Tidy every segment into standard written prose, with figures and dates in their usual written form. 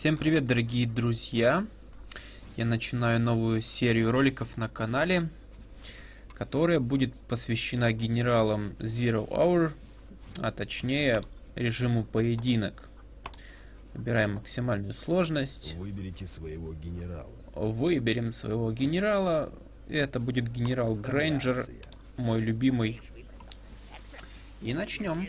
Всем привет, дорогие друзья! Я начинаю новую серию роликов на канале, которая будет посвящена генералам Zero Hour, а точнее режиму поединок. Выбираем максимальную сложность. Выберите своего генерала. Выберем своего генерала. Это будет генерал Грейнджер, мой любимый. И начнем.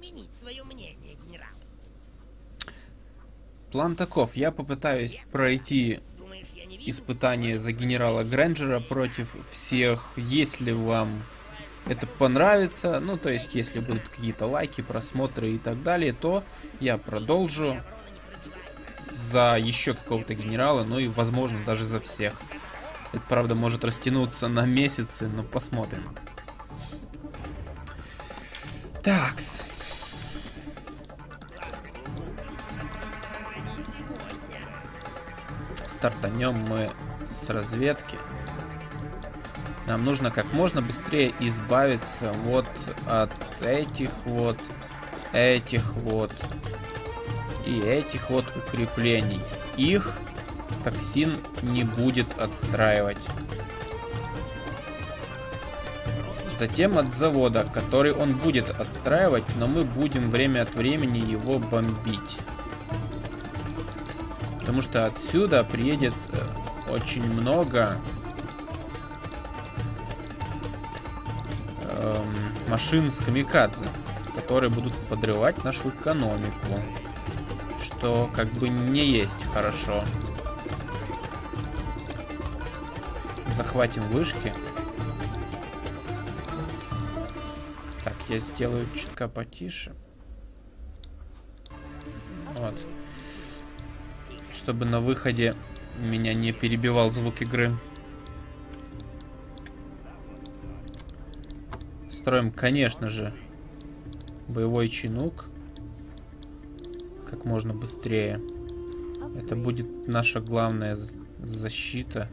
План таков. Я попытаюсь пройти испытание за генерала Грейнджера против всех. Если вам это понравится, ну то есть если будут какие-то лайки, просмотры и так далее, то я продолжу за еще какого-то генерала, ну и возможно даже за всех. Это правда может растянуться на месяцы, но посмотрим. Такс. Стартанем мы с разведки. Нам нужно как можно быстрее избавиться вот от этих вот и этих вот укреплений. Их токсин не будет отстраивать. Затем от завода, который он будет отстраивать, но мы будем время от времени его бомбить. Потому что отсюда приедет очень много машин с камикадзе, которые будут подрывать нашу экономику. Что как бы не есть хорошо. Захватим вышки. Так, я сделаю чутка потише. Вот. Чтобы на выходе меня не перебивал звук игры. Строим, конечно же, боевой чинук. Как можно быстрее. Это будет наша главная защита.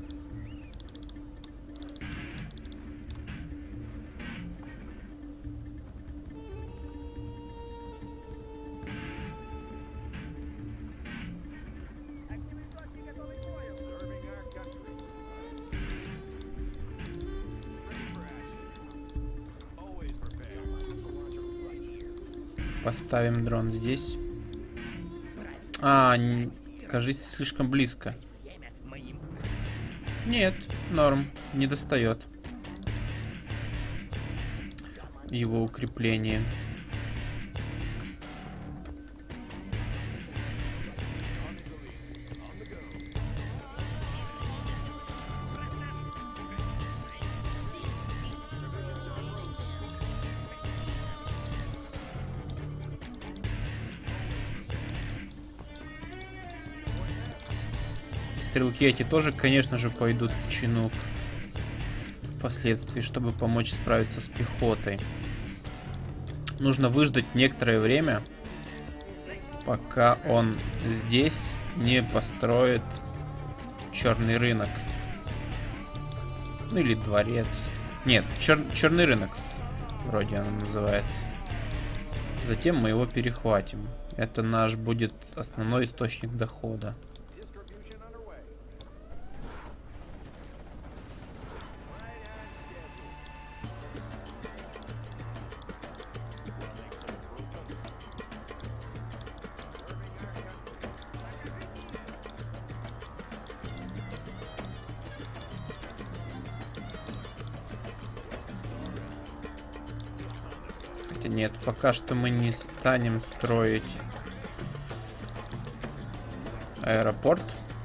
Поставим дрон здесь. Кажется, слишком близко. Нет, норм, не достает его укрепление. Стрелки эти тоже, конечно же, пойдут в чинук впоследствии, чтобы помочь справиться с пехотой. Нужно выждать некоторое время, пока он здесь не построит черный рынок. Ну или дворец. Нет, черный рынок вроде он называется. Затем мы его перехватим. Это наш будет основной источник дохода. Нет, пока что мы не станем строить аэропорт.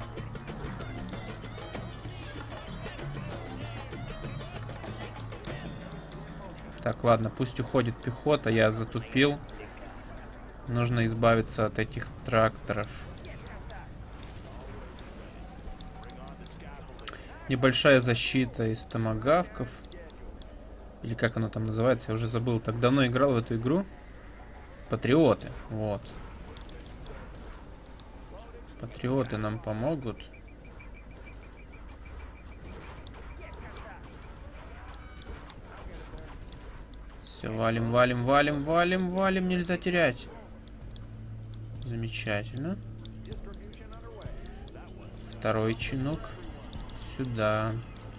Так, ладно, пусть уходит пехота, я затупил. Нужно избавиться от этих тракторов. Небольшая защита из томагавков. Или как оно там называется, я уже забыл. Так давно играл в эту игру. Патриоты, вот. Патриоты нам помогут. Все, валим, валим, валим, валим, валим. Нельзя терять. Замечательно. Второй чинок сюда.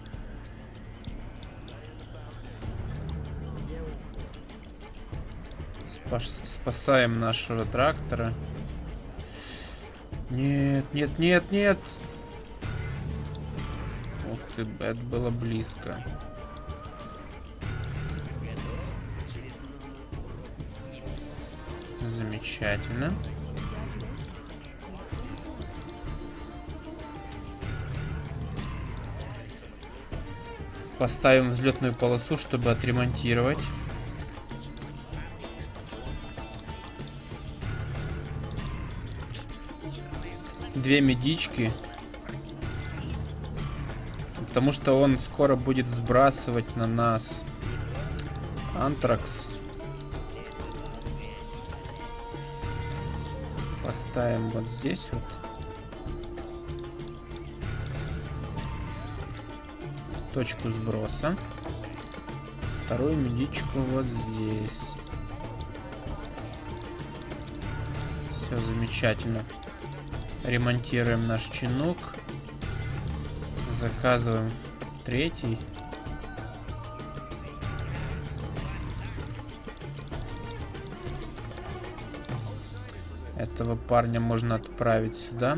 Спасаем нашего трактора. Нет, нет, нет, нет. Ух ты, это было близко. Замечательно. Поставим взлетную полосу, чтобы отремонтировать. Две медички. Потому что он скоро будет сбрасывать на нас антракс. Поставим вот здесь вот. Точку сброса. Вторую медичку вот здесь. Все замечательно. Ремонтируем наш чинок. Заказываем третий. Этого парня можно отправить сюда.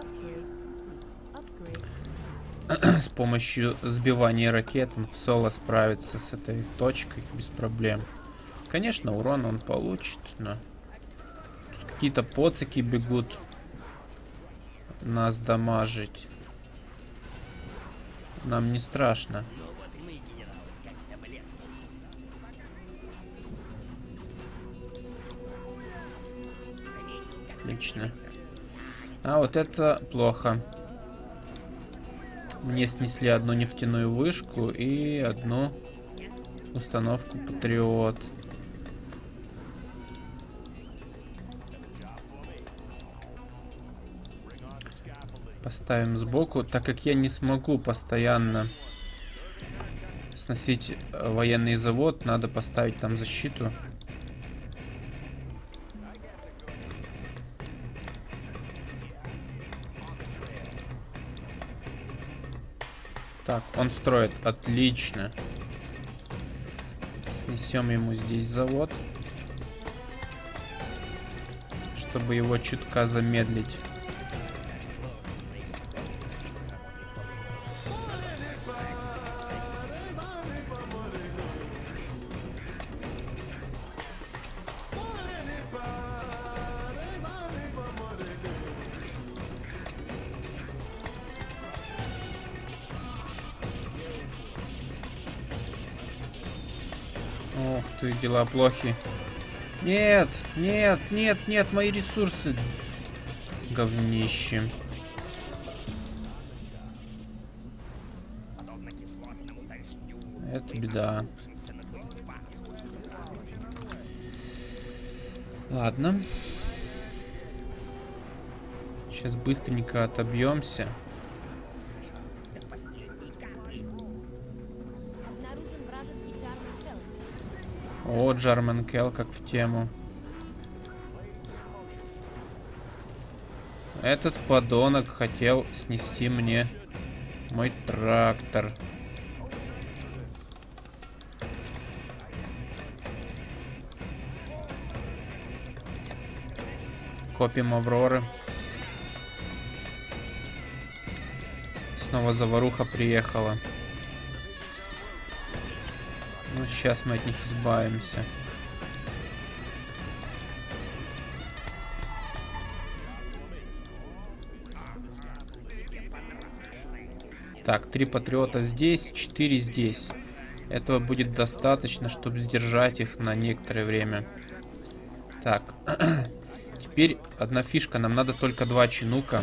С помощью сбивания ракет он в соло справится с этой точкой без проблем. Конечно, урон он получит, но какие-то поцики бегут нас дамажить. Нам не страшно. Отлично. А вот это плохо. Мне снесли одну нефтяную вышку и одну установку Патриот. Поставим сбоку, так как я не смогу постоянно сносить военный завод, надо поставить там защиту. Так, он строит. Отлично. Снесем ему здесь завод, чтобы его чутка замедлить. Ох ты, дела плохи. Нет, нет, нет, нет, мои ресурсы. Говнище. Это беда. Ладно. Сейчас быстренько отобьемся. О, Джармен Келл, как в тему. Этот подонок хотел снести мне мой трактор. Копим Авроры. Снова заваруха приехала. Ну, сейчас мы от них избавимся. Так, 3 патриота здесь, 4 здесь. Этого будет достаточно, чтобы сдержать их на некоторое время. Так, теперь одна фишка. Нам надо только 2 чинука.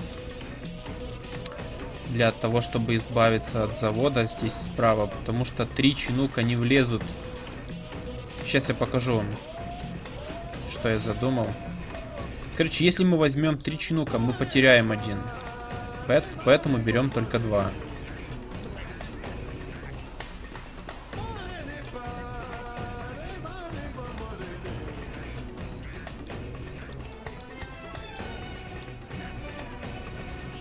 Для того, чтобы избавиться от завода здесь справа. Потому что 3 чинука не влезут. Сейчас я покажу вам, что я задумал. Короче, если мы возьмем 3 чинука, мы потеряем 1. Поэтому берем только 2.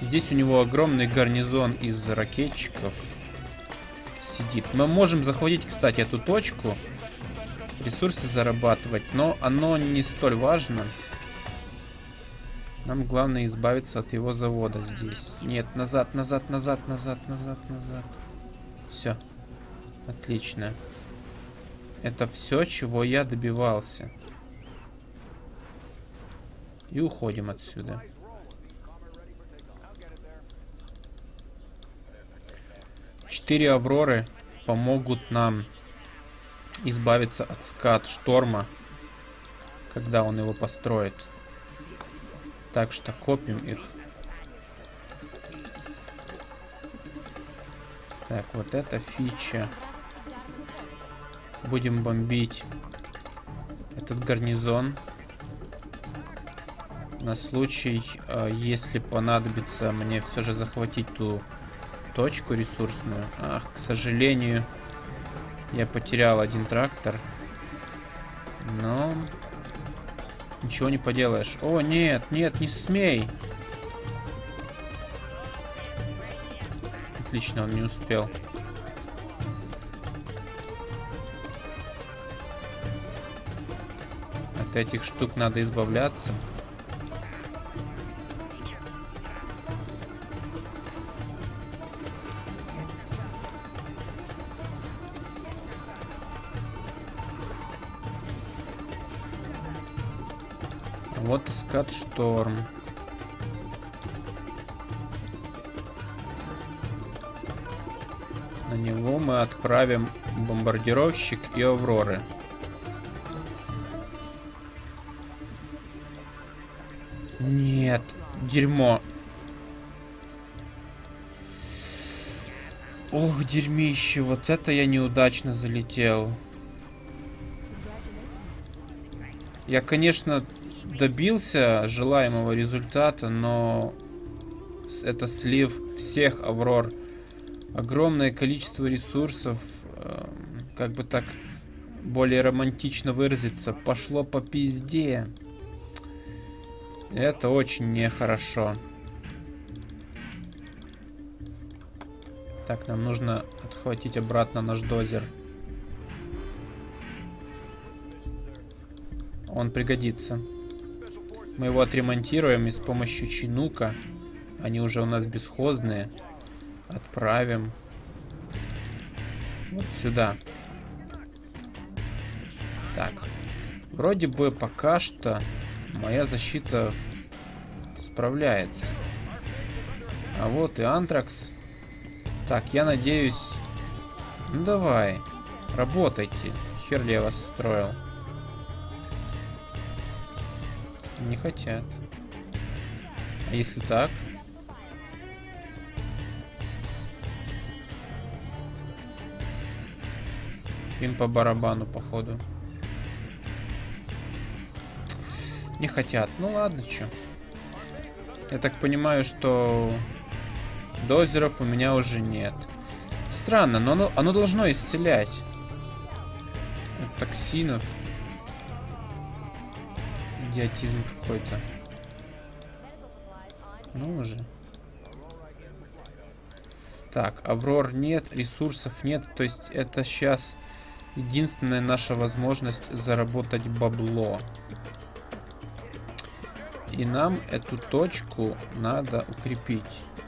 Здесь у него огромный гарнизон из ракетчиков сидит. Мы можем захватить, кстати, эту точку, ресурсы зарабатывать, но оно не столь важно. Нам главное избавиться от его завода здесь. Нет, назад, назад, назад, назад, назад, назад. Все. Отлично. Это все, чего я добивался. И уходим отсюда. Четыре Авроры помогут нам избавиться от скат Шторма, когда он его построит. Так что копим их. Так, вот эта фича. Будем бомбить этот гарнизон. На случай, если понадобится мне все же захватить ту точку ресурсную. Ах, к сожалению, я потерял один трактор. Но ничего не поделаешь. О, нет, нет, не смей. Отлично, он не успел. От этих штук надо избавляться. Вот и скат Шторм. На него мы отправим бомбардировщик и Авроры. Нет, дерьмо. Ох, дерьмище, вот это я неудачно залетел. Я, конечно, добился желаемого результата, но это слив всех Аврор. Огромное количество ресурсов, как бы так более романтично выразиться, пошло по пизде. Это очень нехорошо. Так, нам нужно отхватить обратно наш дозер. Он пригодится. Мы его отремонтируем и с помощью чинука, они уже у нас бесхозные, отправим вот сюда. Так, вроде бы пока что моя защита справляется. А вот и Антракс. Так, я надеюсь... Ну давай, работайте. Хер ли я вас строил. Не хотят. А если так? Им по барабану, походу. Не хотят. Ну ладно, чё. Я так понимаю, что дозеров у меня уже нет. Странно, но оно должно исцелять. От токсинов. Идиотизм какой-то. Ну уже. Так, Аврор нет, ресурсов нет. То есть это сейчас единственная наша возможность заработать бабло. И нам эту точку надо укрепить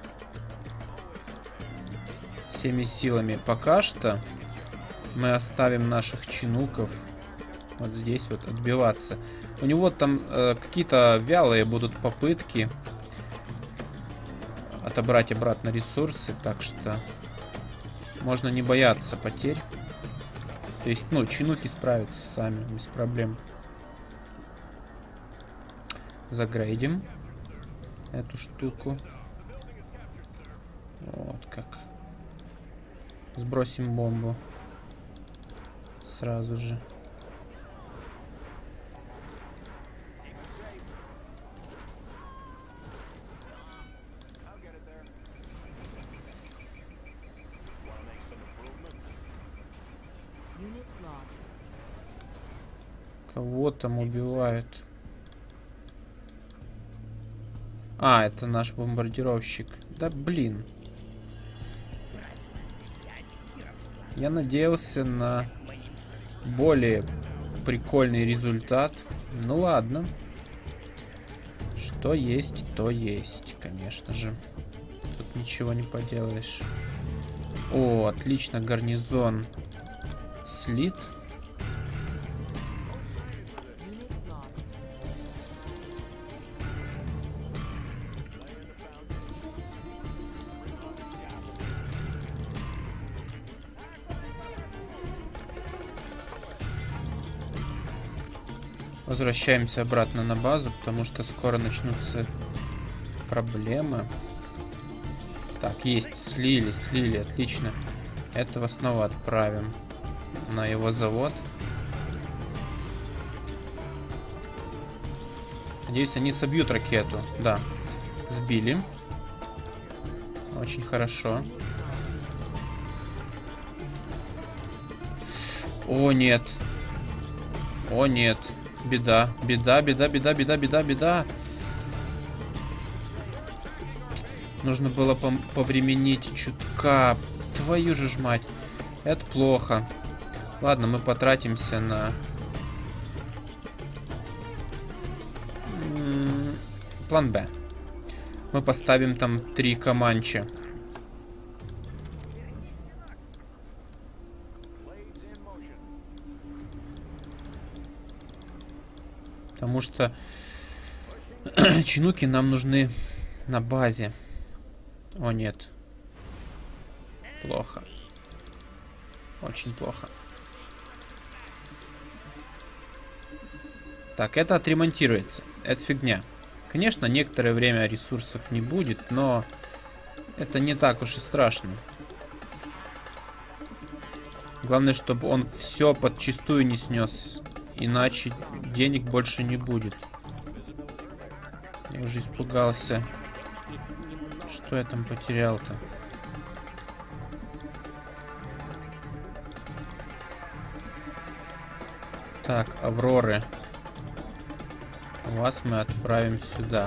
всеми силами. Пока что мы оставим наших чинуков вот здесь вот отбиваться. У него там какие-то вялые будут попытки отобрать обратно ресурсы, так что можно не бояться потерь. То есть, ну, чинуки справятся сами, без проблем. Загрейдим эту штуку. Вот как. Сбросим бомбу сразу же. Кого там убивают? А, это наш бомбардировщик. Да блин. Я надеялся на более прикольный результат. Ну ладно. Что есть, то есть, конечно же. Тут ничего не поделаешь. О, отлично, гарнизон слит. Возвращаемся обратно на базу, потому что скоро начнутся проблемы. Так, есть, слили, отлично. Этого снова отправим на его завод. Надеюсь, они собьют ракету. Да, сбили. Очень хорошо. О, нет. О, нет. Беда, беда, беда, беда, беда, беда, беда. Нужно было повременить чутка. Твою же ж мать. Это плохо. Ладно, мы потратимся на... План Б. Мы поставим там 3 Команчи. Потому что чинуки нам нужны на базе. О, нет. Плохо. Очень плохо. Так, это отремонтируется. Это фигня. Конечно, некоторое время ресурсов не будет, но это не так уж и страшно. Главное, чтобы он все подчистую не снес. Иначе денег больше не будет. Я уже испугался. Что я там потерял-то? Так, Авроры. Вас мы отправим сюда.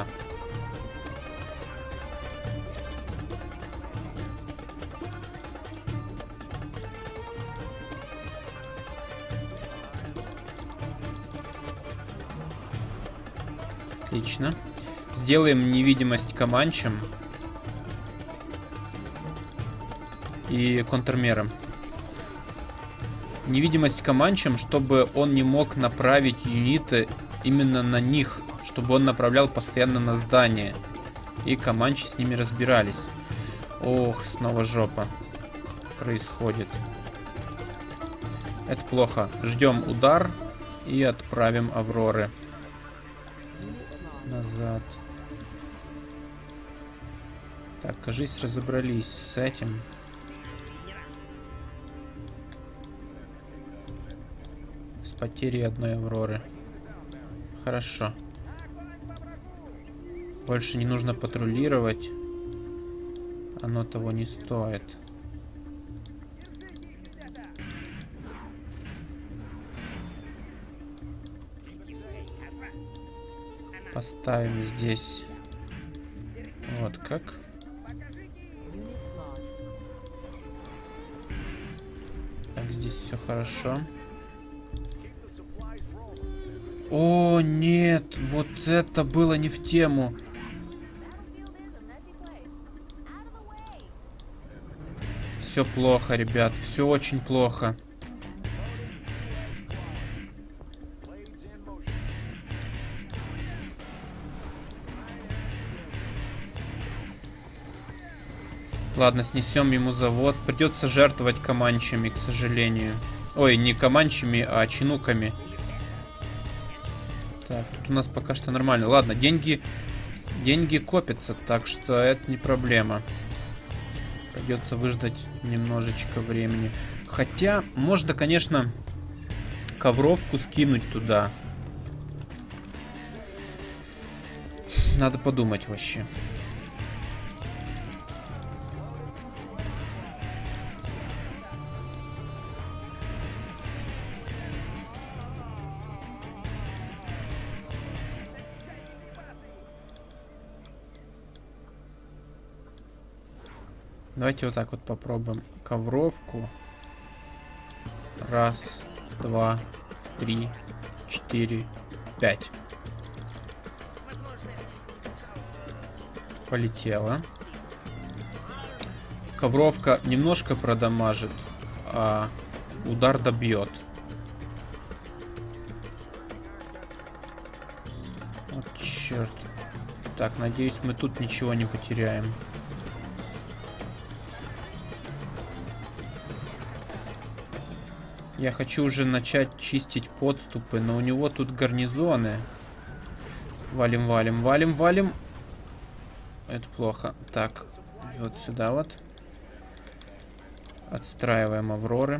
Отлично. Сделаем невидимость Команчам и контрмерам. Невидимость Команчам, чтобы он не мог направить юниты именно на них, чтобы он направлял постоянно на здание. И Команчи с ними разбирались. Ох, снова жопа происходит. Это плохо. Ждем удар и отправим Авроры назад. Так, кажись, разобрались с этим. С потерей одной Авроры. Хорошо. Больше не нужно патрулировать. Оно того не стоит. Поставим здесь. Вот как. Так, здесь все хорошо. О, нет, вот это было не в тему. Все плохо, ребят, все очень плохо. Ладно, снесем ему завод. Придется жертвовать Команчами, к сожалению. Ой, не Команчами, а чинуками. Так, тут у нас пока что нормально. Ладно, деньги копятся, так что это не проблема. Придется выждать немножечко времени. Хотя, можно, конечно, ковровку скинуть туда. Надо подумать вообще. Давайте вот так вот попробуем. Ковровку. Раз, два, три, 4, 5. Полетела. Ковровка немножко продамажит, а удар добьет. Вот черт. Так, надеюсь, мы тут ничего не потеряем. Я хочу уже начать чистить подступы, но у него тут гарнизоны. Валим, валим, валим, валим. Это плохо. Так, вот сюда вот. Отстраиваем Авроры.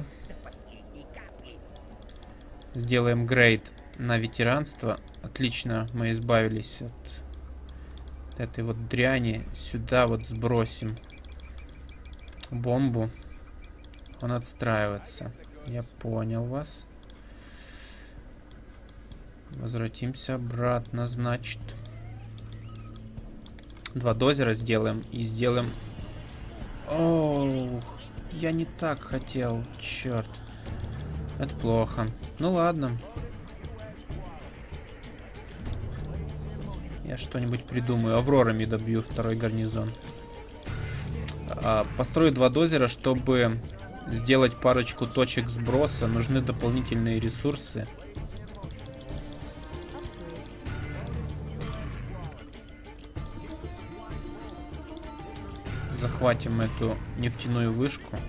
Сделаем грейд на ветеранство. Отлично, мы избавились от этой вот дряни. Сюда вот сбросим бомбу. Он отстраивается. Я понял вас. Возвратимся обратно, значит. 2 дозера сделаем и сделаем... Ох, я не так хотел, черт. Это плохо. Ну ладно. Я что-нибудь придумаю. Аврорами добью второй гарнизон. Построю 2 дозера, чтобы сделать парочку точек сброса. Нужны дополнительные ресурсы. Захватим эту нефтяную вышку.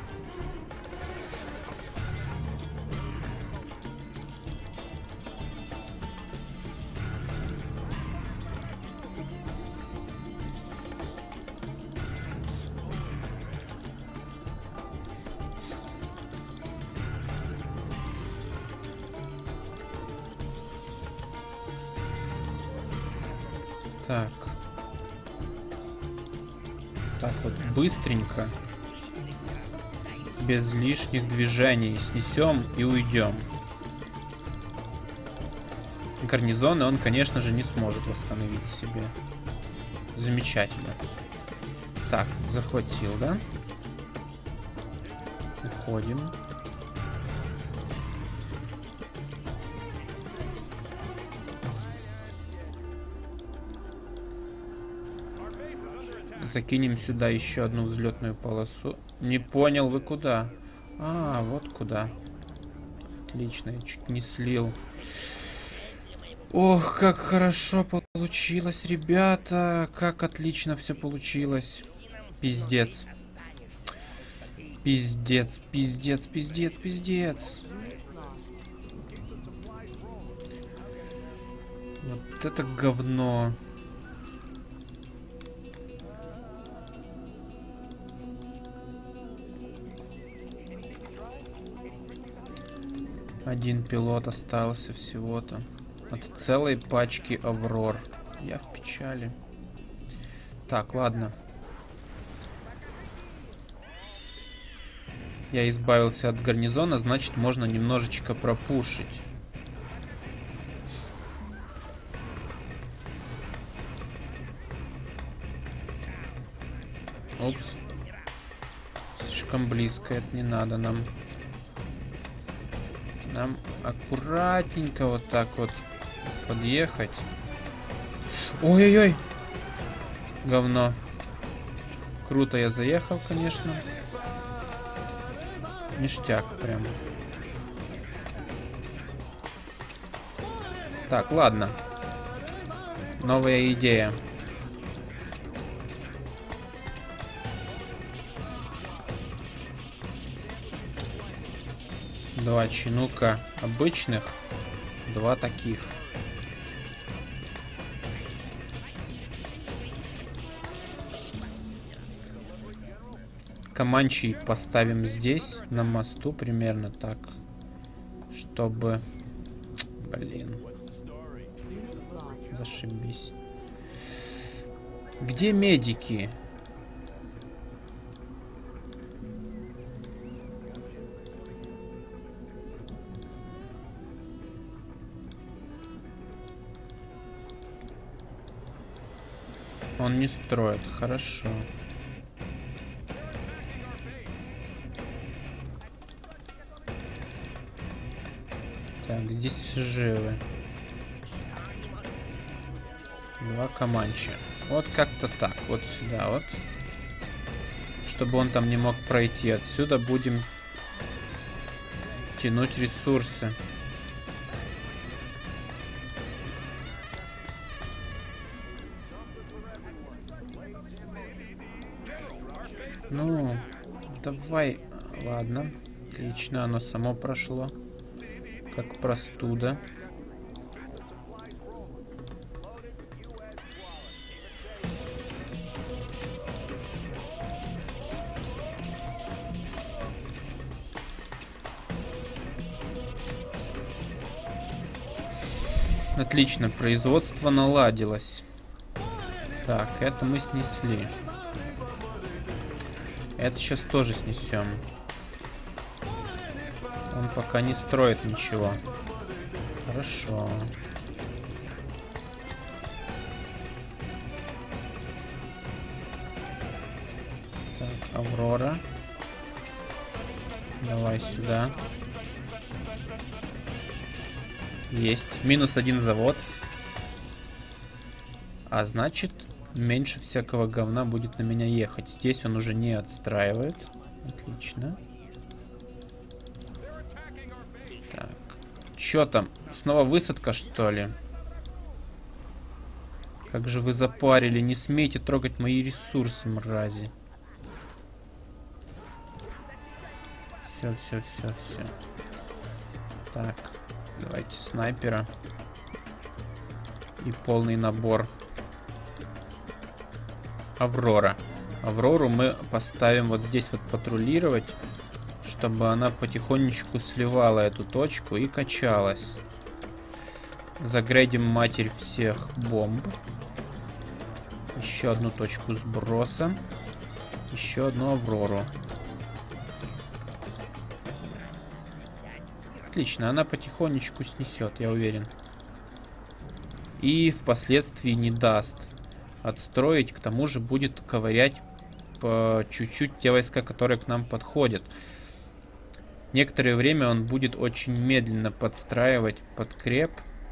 Так. Так вот, быстренько. Без лишних движений. Снесем и уйдем. Гарнизоны он, конечно же, не сможет восстановить себе. Замечательно. Так, захватил, да? Уходим. Закинем сюда еще одну взлетную полосу. Не понял, вы куда? А, вот куда. Отлично, я чуть не слил. Ох, как хорошо получилось, ребята. Как отлично все получилось. Пиздец. Пиздец, пиздец, пиздец, пиздец. Вот это говно. Один пилот остался всего-то. От целой пачки Аврор. Я в печали. Так, ладно. Я избавился от гарнизона, значит, можно немножечко пропушить. Упс. Слишком близко, это не надо нам. Нам аккуратненько вот так вот подъехать. Ой-ой-ой. Говно. Круто я заехал, конечно. Ништяк прям. Так, ладно. Новая идея. Два чинука обычных, 2 таких. Команчей поставим здесь, на мосту, примерно так, чтобы... Блин. Зашибись. Где медики? Он не строит, хорошо. Так, здесь все живы. 2 команча. Вот как-то так. Вот сюда вот. Чтобы он там не мог пройти. Отсюда будем тянуть ресурсы. Ну, давай. Ладно. Отлично, оно само прошло. Как простуда. Отлично, производство наладилось. Так, это мы снесли. Это сейчас тоже снесем. Он пока не строит ничего. Хорошо. Так, Аврора. Давай сюда. Есть. -1 завод. А значит, меньше всякого говна будет на меня ехать. Здесь он уже не отстраивает. Отлично. Так. Чё там? Снова высадка, что ли? Как же вы запарили. Не смейте трогать мои ресурсы, мрази. Все. Так. Давайте снайпера. И полный набор. Аврора. Аврору мы поставим вот здесь вот патрулировать, чтобы она потихонечку сливала эту точку и качалась. Загрейдим матерь всех бомб. Еще одну точку сброса. Еще одну Аврору. Отлично, она потихонечку снесет, я уверен. И впоследствии не даст отстроить, к тому же будет ковырять по чуть-чуть те войска, которые к нам подходят. Некоторое время он будет очень медленно подстраивать подкреп.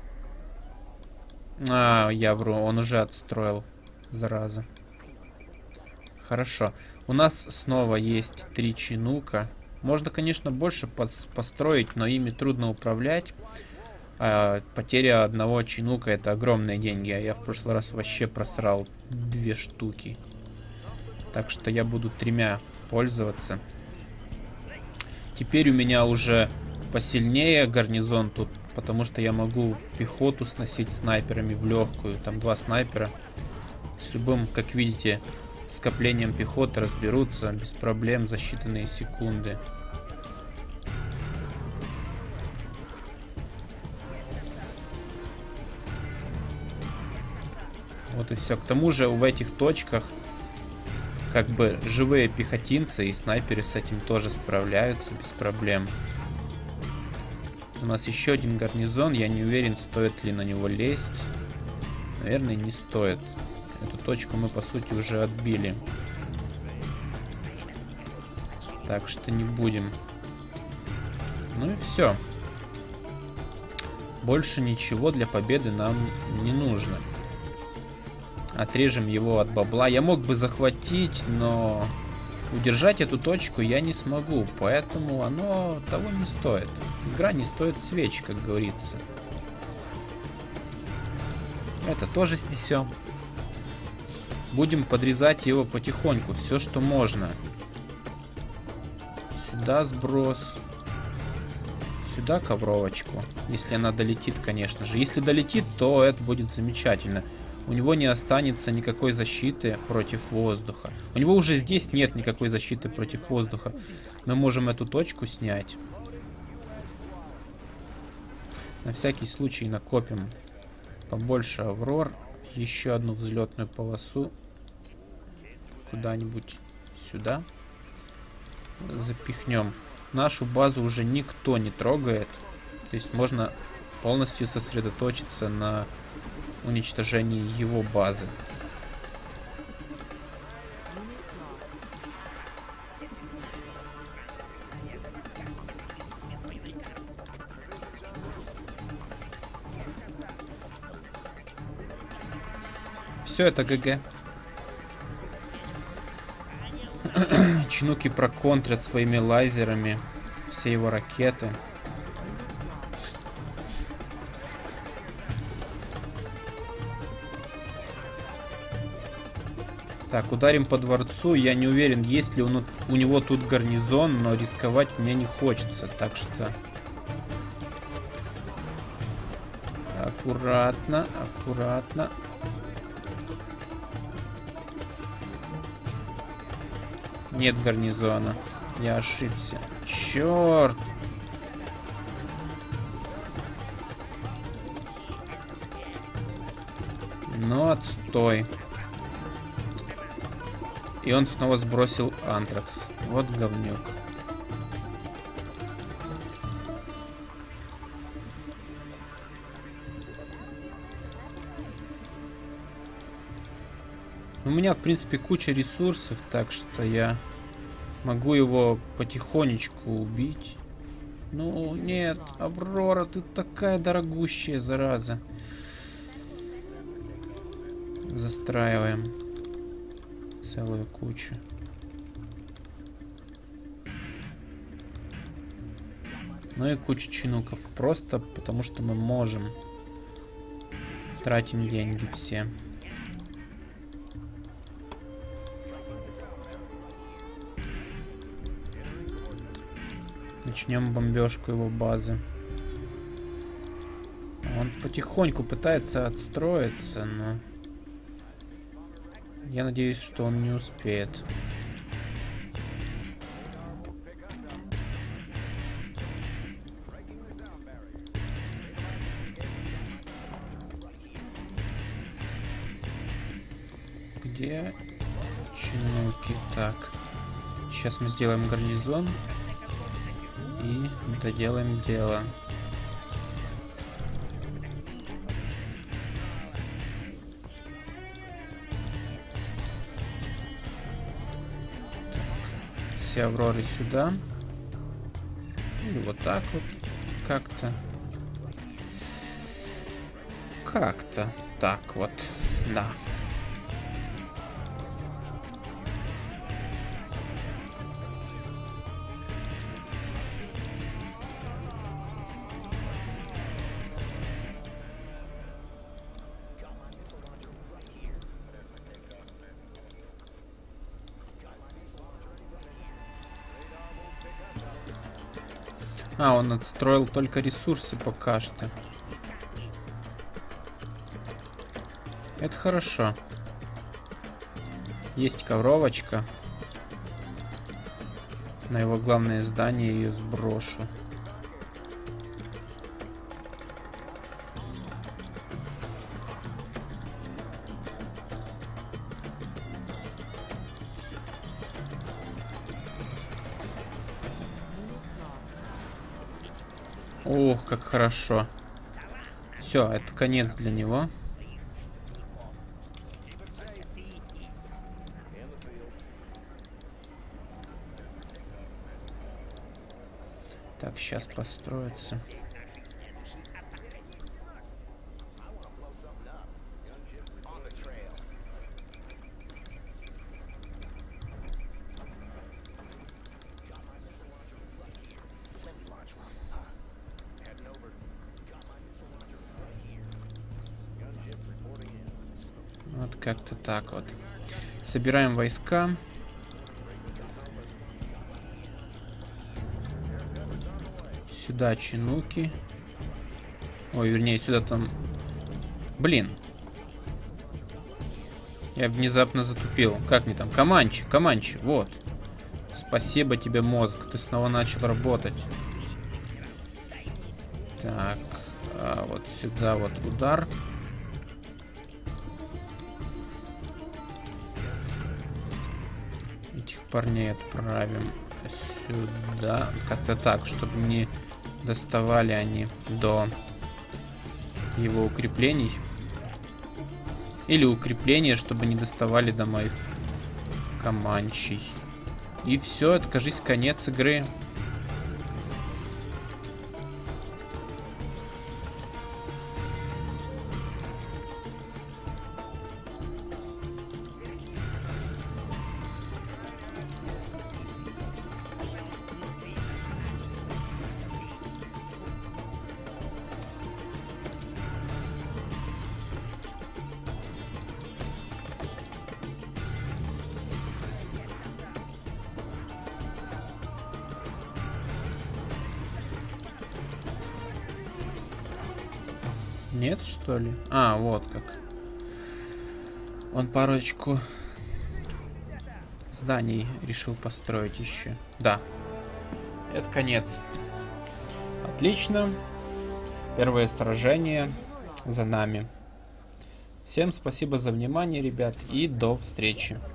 Я вру, он уже отстроил, зараза. Хорошо. У нас снова есть 3 чинука. Можно, конечно, больше построить, но ими трудно управлять. Потеря одного чинука — это огромные деньги. А я в прошлый раз вообще просрал 2 штуки. Так что я буду 3 пользоваться. Теперь у меня уже посильнее гарнизон тут, потому что я могу пехоту сносить снайперами в легкую. Там 2 снайпера. С любым, как видите, скоплением пехоты разберутся без проблем за считанные секунды. Вот и все. К тому же в этих точках как бы живые пехотинцы и снайперы с этим тоже справляются без проблем. У нас еще один гарнизон. Я не уверен, стоит ли на него лезть. Наверное, не стоит. Эту точку мы, по сути, уже отбили. Так что не будем. Ну и все. Больше ничего для победы нам не нужно. Отрежем его от бабла. Я мог бы захватить, но удержать эту точку я не смогу. Поэтому оно того не стоит. Игра не стоит свеч, как говорится. Это тоже снесем. Будем подрезать его потихоньку. Все, что можно. Сюда сброс. Сюда ковровочку. Если она долетит, конечно же. Если долетит, то это будет замечательно. У него не останется никакой защиты против воздуха. У него уже здесь нет никакой защиты против воздуха. Мы можем эту точку снять. На всякий случай накопим побольше Аврор. Еще одну взлетную полосу. Куда-нибудь сюда. Запихнем. Нашу базу уже никто не трогает. То есть можно полностью сосредоточиться на уничтожении его базы. Все, это ГГ. Чинуки проконтрят своими лазерами все его ракеты. Так, ударим по дворцу. Я не уверен, есть ли у него тут гарнизон, но рисковать мне не хочется. Так что... Аккуратно, аккуратно. Нет гарнизона. Я ошибся. Черт! Ну, отстой. И он снова сбросил антракс. Вот говнюк. У меня, в принципе, куча ресурсов, так что я могу его потихонечку убить. Ну, нет, Аврора, ты такая дорогущая, зараза. Застраиваем целую кучу. Ну и куча чинуков. Просто потому что мы можем. Тратим деньги все. Начнем бомбежку его базы. Он потихоньку пытается отстроиться, но... Я надеюсь, что он не успеет. Где чинуки? Так. Сейчас мы сделаем гарнизон. И доделаем дело. Все Авроры сюда. Или вот так вот. Как-то. Как-то. Так вот. Да. А, он отстроил только ресурсы пока что. Это хорошо. Есть ковровочка. На его главное здание ее сброшу. Ох, как хорошо. Все, это конец для него. Так, сейчас построится. Вот как-то так вот. Собираем войска. Сюда чинуки. Ой, вернее, сюда там... Блин. Я внезапно затупил. Как мне там? Команчи, Команчи, вот. Спасибо тебе, мозг. Ты снова начал работать. Так. А вот сюда вот удар. Этих парней отправим сюда. Как-то так, чтобы не доставали они до его укреплений. Или укрепления, чтобы не доставали до моих команчей. И все, это, кажись, конец игры. Нет, что ли? А, вот как. Он парочку зданий решил построить еще. Да. Это конец. Отлично. Первое сражение за нами. Всем спасибо за внимание, ребят, и до встречи.